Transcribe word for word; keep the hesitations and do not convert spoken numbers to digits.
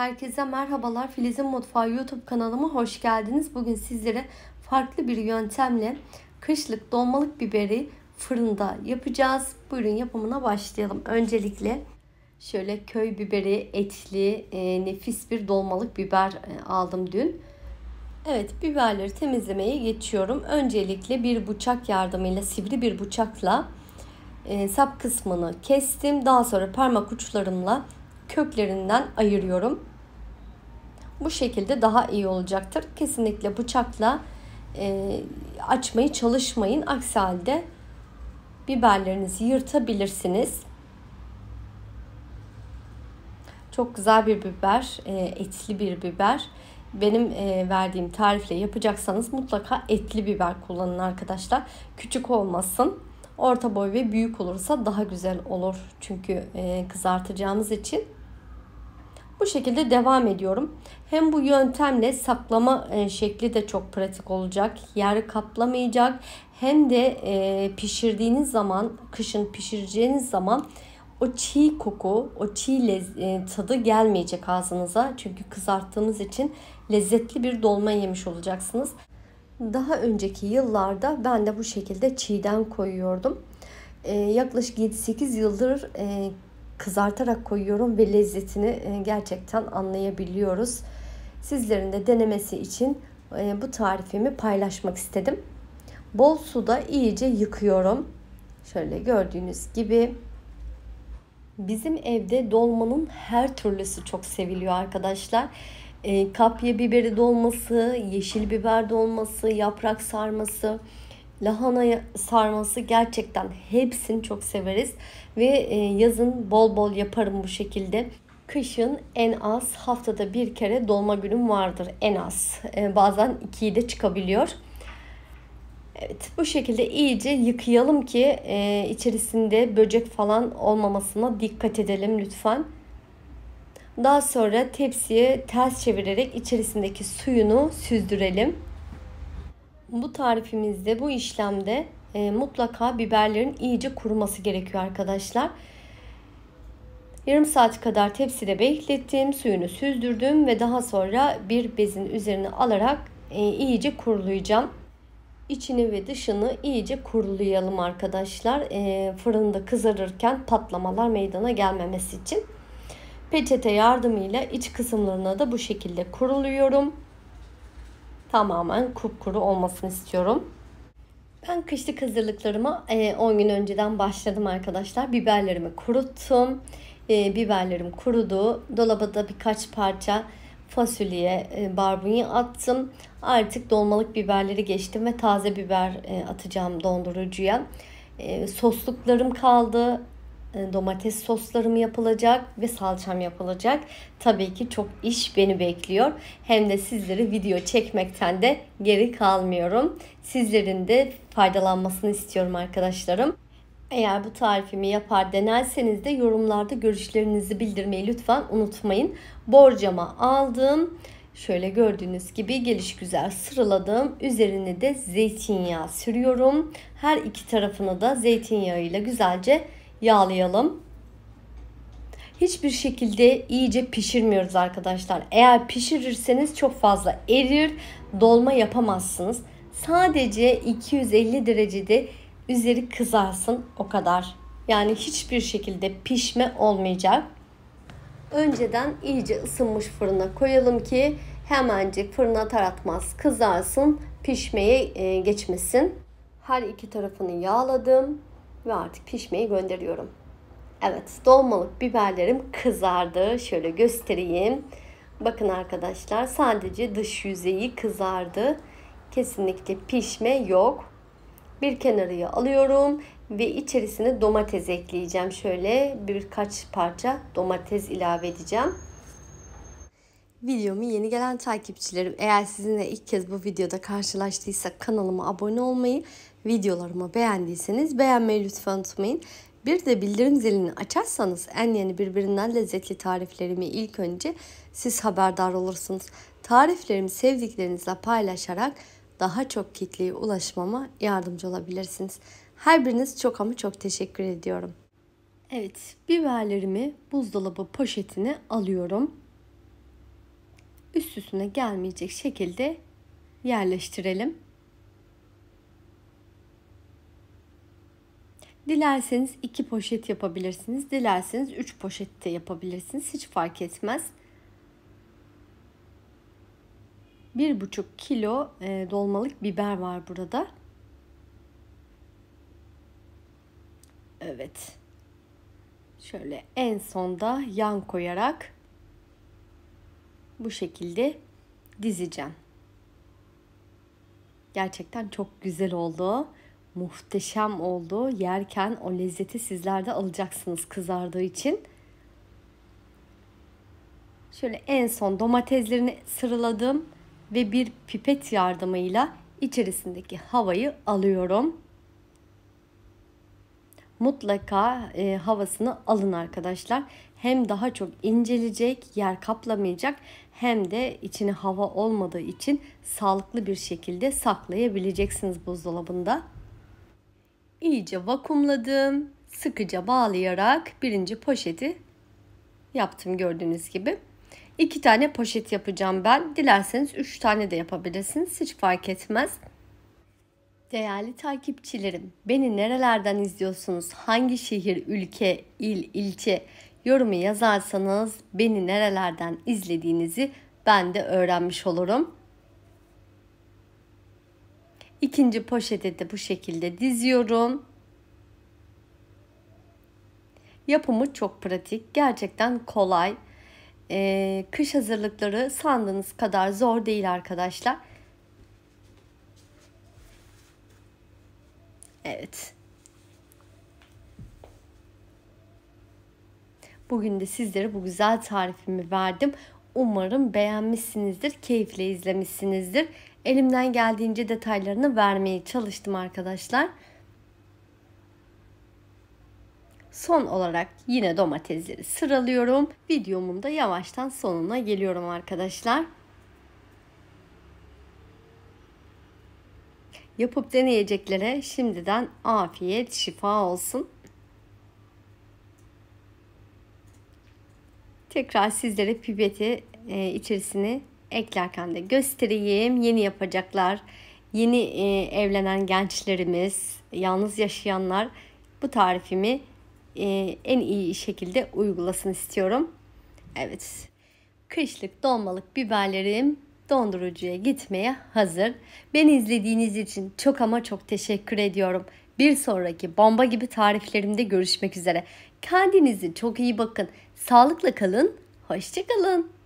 Herkese merhabalar. Filiz'in Mutfağı YouTube kanalıma hoş geldiniz. Bugün sizlere farklı bir yöntemle kışlık dolmalık biberi fırında yapacağız. Buyurun yapımına başlayalım. Öncelikle şöyle köy biberi etli e, nefis bir dolmalık biber e, aldım dün. Evet, biberleri temizlemeye geçiyorum. Öncelikle bir bıçak yardımıyla, sivri bir bıçakla e, sap kısmını kestim. Daha sonra parmak uçlarımla köklerinden ayırıyorum. Bu şekilde daha iyi olacaktır. Kesinlikle bıçakla e, açmayı çalışmayın. Aksi halde biberlerinizi yırtabilirsiniz. Çok güzel bir biber, e, etli bir biber. Benim e, verdiğim tarifle yapacaksanız mutlaka etli biber kullanın arkadaşlar. Küçük olmasın. Orta boy ve büyük olursa daha güzel olur. Çünkü e, kızartacağımız için. Bu şekilde devam ediyorum. Hem bu yöntemle saklama şekli de çok pratik olacak. Yer kaplamayacak. Hem de pişirdiğiniz zaman, kışın pişireceğiniz zaman o çiğ koku, o çiğ tadı gelmeyecek ağzınıza. Çünkü kızarttığımız için lezzetli bir dolma yemiş olacaksınız. Daha önceki yıllarda ben de bu şekilde çiğden koyuyordum. Yaklaşık yedi sekiz yıldır kızartarak koyuyorum ve lezzetini gerçekten anlayabiliyoruz. Sizlerin de denemesi için bu tarifimi paylaşmak istedim. Bol suda iyice yıkıyorum. Şöyle gördüğünüz gibi. Bizim evde dolmanın her türlüsü çok seviliyor arkadaşlar. Kapya biberi dolması, yeşil biber dolması, yaprak sarması, lahana sarması, gerçekten hepsini çok severiz. Ve yazın bol bol yaparım bu şekilde. Kışın en az haftada bir kere dolma günüm vardır en az. Bazen ikiyi de çıkabiliyor. Evet, bu şekilde iyice yıkayalım ki içerisinde böcek falan olmamasına dikkat edelim lütfen. Daha sonra tepsiye ters çevirerek içerisindeki suyunu süzdürelim. Bu tarifimizde, bu işlemde e, mutlaka biberlerin iyice kuruması gerekiyor arkadaşlar. Yarım saat kadar tepside beklettim, suyunu süzdürdüm ve daha sonra bir bezin üzerine alarak e, iyice kurulayacağım. İçini ve dışını iyice kurulayalım arkadaşlar. E, fırında kızarırken patlamalar meydana gelmemesi için. Peçete yardımıyla iç kısımlarına da bu şekilde kuruluyorum. Tamamen kupkuru olmasını istiyorum. Ben kışlık hazırlıklarıma on gün önceden başladım arkadaşlar. Biberlerimi kuruttum. Biberlerim kurudu. Dolaba da birkaç parça fasulye, barbunya attım. Artık dolmalık biberleri geçtim ve taze biber atacağım dondurucuya. Sosluklarım kaldı. Domates soslarım yapılacak ve salçam yapılacak. Tabii ki çok iş beni bekliyor. Hem de sizleri video çekmekten de geri kalmıyorum. Sizlerin de faydalanmasını istiyorum arkadaşlarım. Eğer bu tarifimi yapar denerseniz de yorumlarda görüşlerinizi bildirmeyi lütfen unutmayın. Borcama aldım. Şöyle gördüğünüz gibi gelişgüzel sıraladım. Üzerine de zeytinyağı sürüyorum. Her iki tarafını da zeytinyağıyla güzelce yağlayalım. Hiçbir şekilde iyice pişirmiyoruz arkadaşlar. Eğer pişirirseniz çok fazla erir, dolma yapamazsınız. Sadece iki yüz elli derecede üzeri kızarsın, o kadar. Yani hiçbir şekilde pişme olmayacak. Önceden iyice ısınmış fırına koyalım ki hemencik fırına atar atmaz kızarsın, pişmeye geçmesin. Her iki tarafını yağladım ve artık pişmeyi gönderiyorum. Evet, dolmalık biberlerim kızardı. Şöyle göstereyim. Bakın arkadaşlar, sadece dış yüzeyi kızardı. Kesinlikle pişme yok. Bir kenarıya alıyorum ve içerisine domates ekleyeceğim. Şöyle birkaç parça domates ilave edeceğim. Videomu yeni gelen takipçilerim, eğer sizinle ilk kez bu videoda karşılaştıysak kanalıma abone olmayı, videolarımı beğendiyseniz beğenmeyi lütfen unutmayın. Bir de bildirim zilini açarsanız en yeni birbirinden lezzetli tariflerimi ilk önce siz haberdar olursunuz. Tariflerimi sevdiklerinizle paylaşarak daha çok kitleye ulaşmama yardımcı olabilirsiniz. Her biriniz çok ama çok teşekkür ediyorum. Evet, biberlerimi buzdolabı poşetine alıyorum. üst üstüne gelmeyecek şekilde yerleştirelim. Dilerseniz iki poşet yapabilirsiniz. Dilerseniz üç poşet de yapabilirsiniz. Hiç fark etmez. Bir buçuk kilo dolmalık biber var burada. Evet. Şöyle en sonda yan koyarak bu şekilde dizeceğim. Gerçekten çok güzel oldu. Muhteşem oldu. Yerken o lezzeti sizler de alacaksınız kızardığı için. Şöyle en son domateslerini sıraladım ve bir pipet yardımıyla içerisindeki havayı alıyorum. Mutlaka e, havasını alın arkadaşlar. Hem daha çok incelecek, yer kaplamayacak, hem de içine hava olmadığı için sağlıklı bir şekilde saklayabileceksiniz buzdolabında. İyice vakumladım. Sıkıca bağlayarak birinci poşeti yaptım gördüğünüz gibi. İki tane poşet yapacağım ben. Dilerseniz üç tane de yapabilirsiniz. Hiç fark etmez. Değerli takipçilerim, beni nerelerden izliyorsunuz? Hangi şehir, ülke, il, ilçe yorumu yazarsanız beni nerelerden izlediğinizi ben de öğrenmiş olurum. İkinci poşete de bu şekilde diziyorum. Yapımı çok pratik, gerçekten kolay. Ee, kış hazırlıkları sandığınız kadar zor değil arkadaşlar. Evet. Bugün de sizlere bu güzel tarifimi verdim. Umarım beğenmişsinizdir, keyifle izlemişsinizdir. Elimden geldiğince detaylarını vermeye çalıştım arkadaşlar. Son olarak yine domatesleri sıralıyorum. Videomun da yavaştan sonuna geliyorum arkadaşlar. Yapıp deneyeceklere şimdiden afiyet, şifa olsun. Tekrar sizlere pipeti e, içerisine eklerken de göstereyim. Yeni yapacaklar, yeni e, evlenen gençlerimiz, yalnız yaşayanlar bu tarifimi e, en iyi şekilde uygulasın istiyorum. Evet, kışlık dolmalık biberlerim dondurucuya gitmeye hazır. Beni izlediğiniz için çok ama çok teşekkür ediyorum. Bir sonraki bomba gibi tariflerimde görüşmek üzere. Kendinize çok iyi bakın. Sağlıkla kalın. Hoşça kalın.